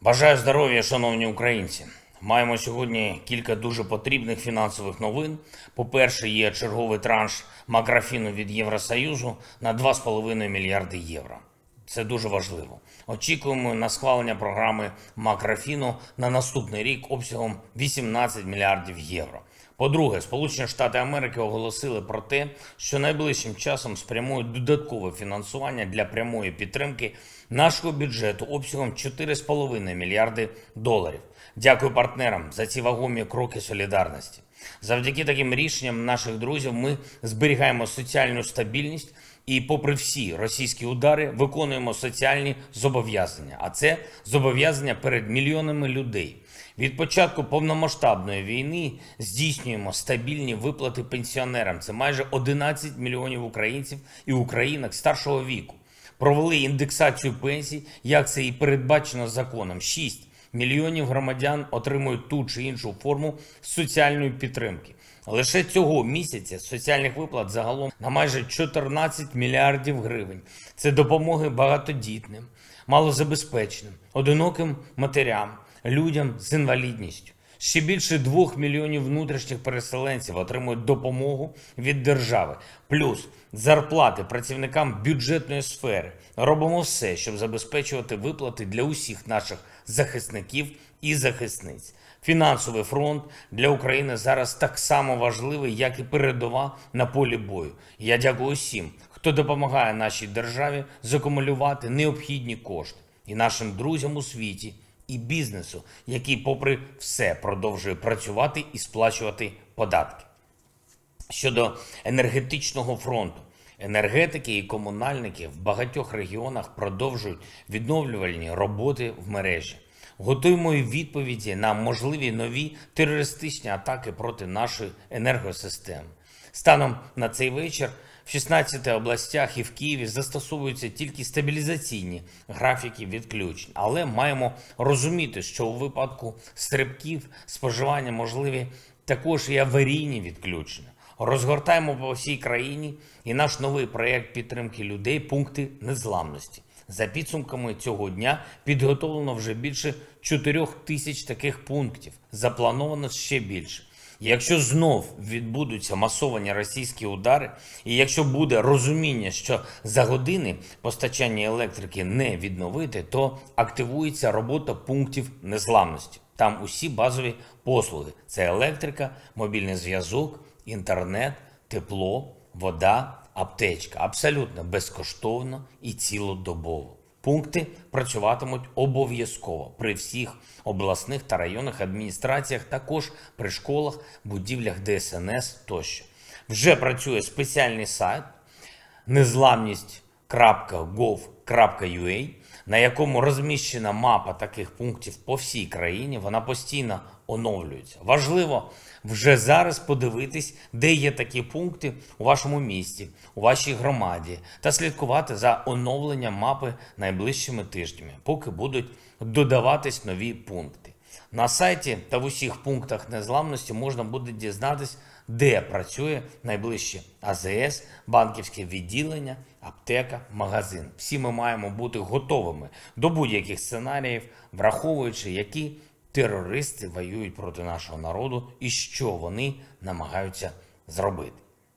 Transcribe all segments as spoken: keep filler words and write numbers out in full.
Бажаю здоров'я, шановні українці. Маємо сьогодні кілька дуже потрібних фінансових новин. По-перше, є черговий транш макрофіну від Євросоюзу на два з половиною мільярди євро. Це дуже важливо. Очікуємо на схвалення програми макрофіну на наступний рік обсягом вісімнадцять мільярдів євро. По-друге, Сполучені Штати Америки оголосили про те, що найближчим часом спрямують додаткове фінансування для прямої підтримки нашого бюджету обсягом чотири з половиною мільярди доларів. Дякую партнерам за ці вагомі кроки солідарності. Завдяки таким рішенням наших друзів ми зберігаємо соціальну стабільність і, попри всі російські удари, виконуємо соціальні зобов'язання. А це зобов'язання перед мільйонами людей. Від початку повномасштабної війни здійснюємо стабільні виплати пенсіонерам. Це майже одинадцять мільйонів українців і українок старшого віку. Провели індексацію пенсій, як це і передбачено законом. шість мільйонів громадян отримують ту чи іншу форму соціальної підтримки. Лише цього місяця соціальних виплат загалом на майже чотирнадцять мільярдів гривень. Це допомоги багатодітним, малозабезпеченим, одиноким матерям, людям з інвалідністю. Ще більше двох мільйонів внутрішніх переселенців отримують допомогу від держави. Плюс зарплати працівникам бюджетної сфери. Робимо все, щоб забезпечувати виплати для усіх наших захисників і захисниць. Фінансовий фронт для України зараз так само важливий, як і передова на полі бою. Я дякую усім, хто допомагає нашій державі закумулювати необхідні кошти. І нашим друзям у світі, і бізнесу, який попри все продовжує працювати і сплачувати податки. Щодо енергетичного фронту. Енергетики і комунальники в багатьох регіонах продовжують відновлювальні роботи в мережі. Готуємо і відповіді на можливі нові терористичні атаки проти нашої енергосистеми. Станом на цей вечір в шістнадцяти областях і в Києві застосовуються тільки стабілізаційні графіки відключень. Але маємо розуміти, що у випадку стрибків споживання можливі також і аварійні відключення. Розгортаємо по всій країні і наш новий проєкт підтримки людей «Пункти незламності». За підсумками цього дня підготовлено вже більше чотирьох тисяч таких пунктів. Заплановано ще більше. Якщо знов відбудуться масовані російські удари, і якщо буде розуміння, що за години постачання електрики не відновити, то активується робота пунктів незламності. Там усі базові послуги. Це електрика, мобільний зв'язок, інтернет, тепло, вода, аптечка. Абсолютно безкоштовно і цілодобово. Пункти працюватимуть обов'язково при всіх обласних та районних адміністраціях, також при школах, будівлях Де Ес Ен Ес тощо. Вже працює спеціальний сайт незламність крапка гов крапка ю а, на якому розміщена мапа таких пунктів по всій країні. Вона постійно оновлюється. Важливо вже зараз подивитись, де є такі пункти у вашому місті, у вашій громаді, та слідкувати за оновленням мапи найближчими тижнями, поки будуть додаватись нові пункти. На сайті та в усіх пунктах незламності можна буде дізнатись, де працює найближче А Зе Ес, банківське відділення, аптека, магазин. Всі ми маємо бути готовими до будь-яких сценаріїв, враховуючи, які терористи воюють проти нашого народу і що вони намагаються зробити.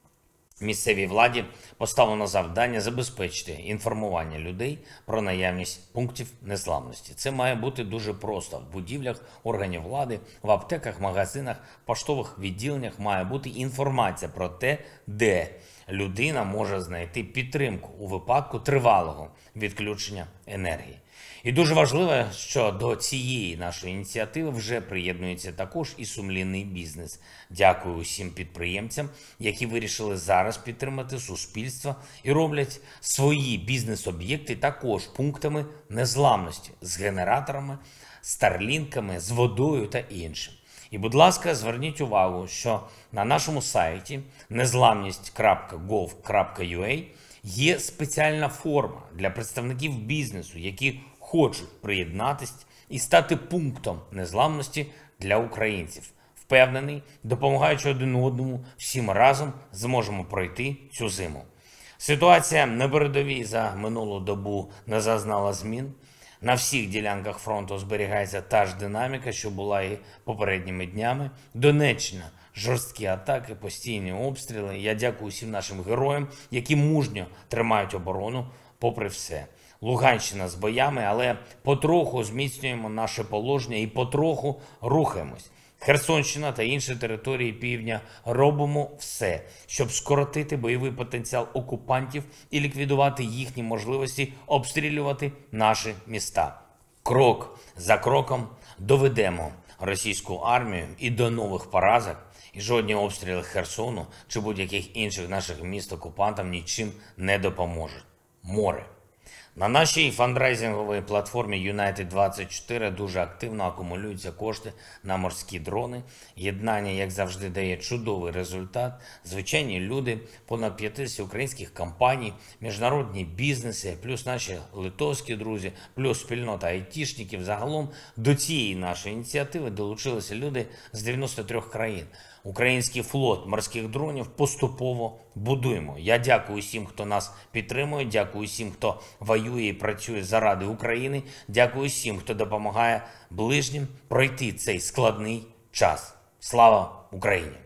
Місцевій владі поставлено завдання забезпечити інформування людей про наявність пунктів незламності. Це має бути дуже просто. В будівлях органів влади, в аптеках, магазинах, поштових відділеннях має бути інформація про те, де людина може знайти підтримку у випадку тривалого відключення енергії. І дуже важливо, що до цієї нашої ініціативи вже приєднується також і сумлінний бізнес. Дякую усім підприємцям, які вирішили зараз підтримати суспільство і роблять свої бізнес-об'єкти також пунктами незламності з генераторами, старлінками, з водою та іншим. І, будь ласка, зверніть увагу, що на нашому сайті незламність крапка гов крапка ю а є спеціальна форма для представників бізнесу, які хочуть приєднатися і стати пунктом незламності для українців. Впевнений, допомагаючи один одному, всі ми разом зможемо пройти цю зиму. Ситуація на передовій за минулу добу не зазнала змін. На всіх ділянках фронту зберігається та ж динаміка, що була і попередніми днями. Донеччина – жорсткі атаки, постійні обстріли. Я дякую всім нашим героям, які мужньо тримають оборону попри все. Луганщина з боями, але потроху зміцнюємо наше положення і потроху рухаємось. Херсонщина та інші території півдня робимо все, щоб скоротити бойовий потенціал окупантів і ліквідувати їхні можливості обстрілювати наші міста. Крок за кроком доведемо російську армію і до нових поразок, і жодні обстріли Херсону чи будь-яких інших наших міст окупантам нічим не допоможуть. Море. На нашій фандрайзинговій платформі Юнайтед двадцять чотири дуже активно акумулюються кошти на морські дрони. Єднання, як завжди, дає чудовий результат. Звичайні люди, понад п'ятдесят українських компаній, міжнародні бізнеси, плюс наші литовські друзі, плюс спільнота айтішників. Загалом до цієї нашої ініціативи долучилися люди з дев'яноста трьох країн. Український флот морських дронів поступово будуємо. Я дякую всім, хто нас підтримує, дякую всім, хто воює і працює заради України, дякую всім, хто допомагає ближнім пройти цей складний час. Слава Україні!